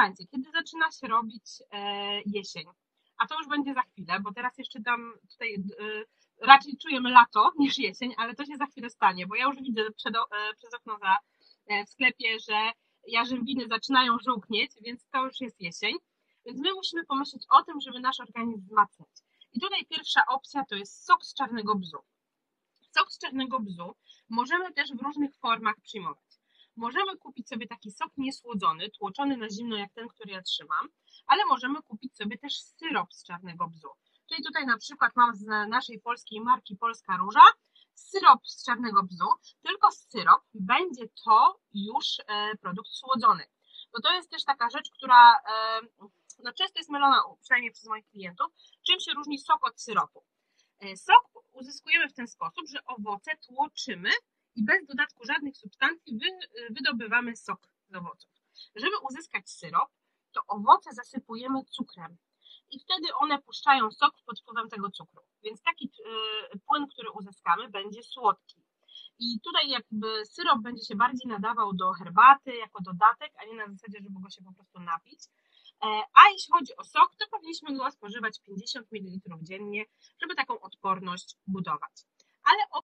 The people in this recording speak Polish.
momencie, kiedy zaczyna się robić jesień, a to już będzie za chwilę, bo teraz jeszcze dam tutaj raczej czujemy lato niż jesień, ale to się za chwilę stanie, bo ja już widzę przez okno w sklepie, że jarzębiny zaczynają żółknieć, więc to już jest jesień. Więc my musimy pomyśleć o tym, żeby nasz organizm wzmacniać. I tutaj pierwsza opcja to jest sok z czarnego bzu. Sok z czarnego bzu możemy też w różnych formach przyjmować. Możemy kupić sobie taki sok niesłodzony, tłoczony na zimno jak ten, który ja trzymam, ale możemy kupić sobie też syrop z czarnego bzu. Czyli tutaj na przykład mam z naszej polskiej marki Polska Róża syrop z czarnego bzu, tylko syrop będzie to już produkt słodzony. Bo to jest też taka rzecz, która często jest mylona, przynajmniej przez moich klientów, czym się różni sok od syropu. Sok uzyskujemy w ten sposób, że owoce tłoczymy i bez dodatku żadnych substancji wydobywamy sok z owoców. Żeby uzyskać syrop, to owoce zasypujemy cukrem i wtedy one puszczają sok pod wpływem tego cukru. Więc taki płyn, który uzyskamy, będzie słodki. I tutaj jakby syrop będzie się bardziej nadawał do herbaty jako dodatek, a nie na zasadzie, żeby go się po prostu napić. A jeśli chodzi o sok, to powinniśmy go spożywać 50 ml dziennie, żeby taką odporność budować. Ale